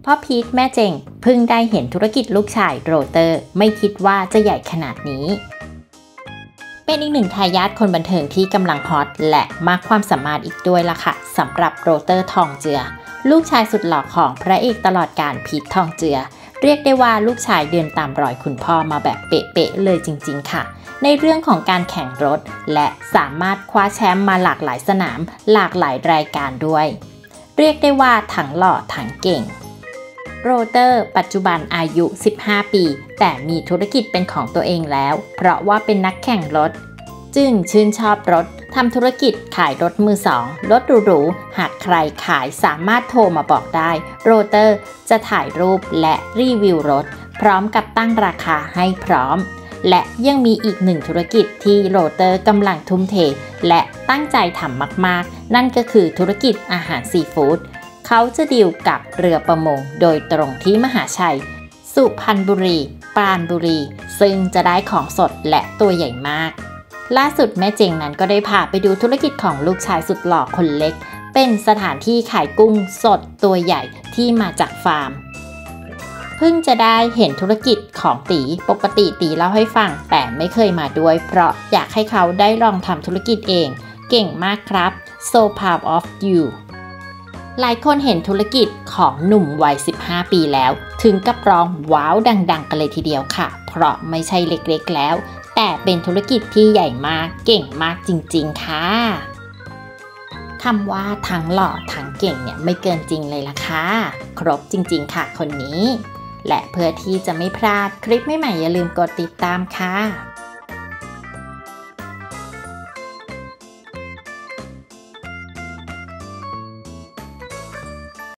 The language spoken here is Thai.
พ่อพีทแม่เจงเพิ่งได้เห็นธุรกิจลูกชายโรเตอร์ไม่คิดว่าจะใหญ่ขนาดนี้เป็นอีกหนึ่งทายาทคนบันเทิงที่กำลังฮอตและมากความสามารถอีกด้วยล่ะค่ะสำหรับโรเตอร์ทองเจือลูกชายสุดหล่อของพระเอกตลอดกาลพีททองเจือเรียกได้ว่าลูกชายเดินตามรอยคุณพ่อมาแบบเป๊ะๆเลยจริงๆค่ะในเรื่องของการแข่งรถและสามารถคว้าแชมป์มาหลากหลายสนามหลากหลายรายการด้วยเรียกได้ว่าทั้งหล่อทั้งเก่งโรเตอร์ปัจจุบันอายุ15ปีแต่มีธุรกิจเป็นของตัวเองแล้วเพราะว่าเป็นนักแข่งรถจึงชื่นชอบรถทำธุรกิจขายรถมือสองรถหรูๆหากใครขายสามารถโทรมาบอกได้โรเตอร์จะถ่ายรูปและรีวิวรถพร้อมกับตั้งราคาให้พร้อมและยังมีอีกหนึ่งธุรกิจที่โรเตอร์กำลังทุ่มเทและตั้งใจทำมากๆนั่นก็คือธุรกิจอาหารซีฟู้ดเขาจะดีลกับเรือประมงโดยตรงที่มหาชัยสุพรรณบุรีปราณบุรีซึ่งจะได้ของสดและตัวใหญ่มากล่าสุดแม่เจงนั้นก็ได้พาไปดูธุรกิจของลูกชายสุดหล่อคนเล็กเป็นสถานที่ขายกุ้งสดตัวใหญ่ที่มาจากฟาร์มเพิ่งจะได้เห็นธุรกิจของตีปกติตีเล่าให้ฟังแต่ไม่เคยมาด้วยเพราะอยากให้เขาได้ลองทำธุรกิจเองเก่งมากครับ so proud of you หลายคนเห็นธุรกิจของหนุ่มวัย15ปีแล้วถึงกับร้องว้าวดังๆกันเลยทีเดียวค่ะเพราะไม่ใช่เล็กๆแล้วแต่เป็นธุรกิจที่ใหญ่มากเก่งมากจริงๆค่ะคำว่าทั้งหล่อทั้งเก่งเนี่ยไม่เกินจริงเลยล่ะค่ะครบจริงๆค่ะคนนี้และเพื่อที่จะไม่พลาดคลิปใหม่ๆอย่าลืมกดติดตามค่ะ